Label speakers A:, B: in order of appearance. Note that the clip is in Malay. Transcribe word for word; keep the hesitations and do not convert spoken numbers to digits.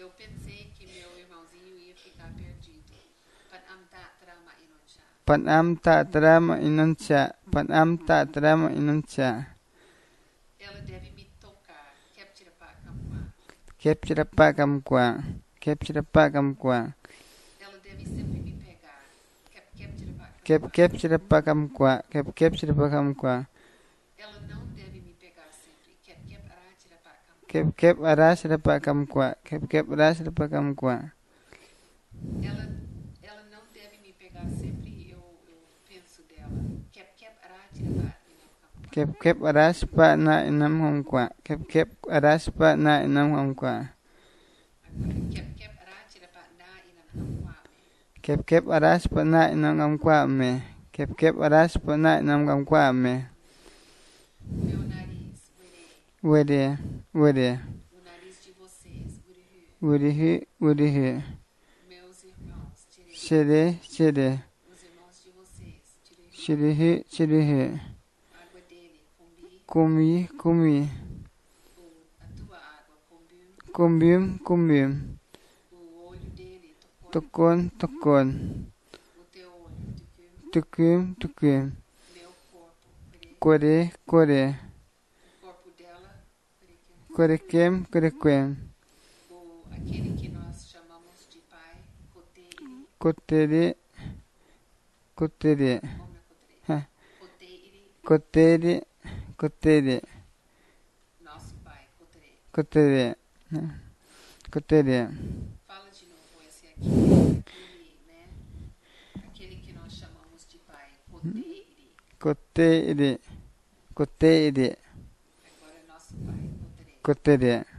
A: Eu pensei que meu irmãozinho ia ficar perdido. Pan am ta trama inoncha.
B: Pan am ta trama inoncha. Pan am ta trama inoncha.
A: Ela deve me tocar. Captura pa kamkwa.
B: Captura pa kamkwa. Captura pa kamkwa.
A: Ela deve sempre me pegar. Cap captura pa
B: Cap
A: kamkwa.
B: captura pa kamkwa. Cap captura pa kamkwa.
A: Ela não deve me pegar sempre. Cap cap aratira pa kamkwa.
B: Cap cap arasra pa kamkwa. Cap cap arasra pa kamkwa.
A: Ela ela não deve me pegar sempre. Eu eu penso dela. Cap cap aratira pa inam kamkwa.
B: Cap cap aras pa na inam kamkwa. Cap cap aras pa na inam kamkwa.
A: Agora cap cap aratira pa na inam kamkwa.
B: Cap cap aras pa na inam kamkwa me. Cap cap aras pa na inam kamkwa me.
A: Meu nariz,
B: Wede, wede.
A: o nariz de vocês,
B: Wurihi, wurihi.
A: meus irmãos, tirei.
B: Shede, shede.
A: Os irmãos de vocês, tirei.
B: Shirihi, shirihi.
A: Água dele, combi.
B: Kumi, kumi.
A: O, a tua água, combi.
B: Kumbim, kumbim.
A: O olho dele, tocou.
B: Tokon, tokon.
A: O teu olho, tucum.
B: Tukim, tukim.
A: Meu corpo, peraí.
B: Kore, kore.
A: O corpo dela, peraí.
B: Korekem, korekem.
A: O, aquele que nós chamamos de pai, coteiri.
B: Kotere, kotere.
A: Como é coteiri?
B: Ha.
A: Coteiri,
B: Kotere, kotere.
A: nosso pai, coteiri.
B: Kotere. Ha. Kotere.
A: Fala de novo esse aqui, aquele, né? Aquele que nós chamamos de pai, coteiri.
B: Kotere. Kotere.
A: Agora é nosso pai, coteiri.
B: Kotere.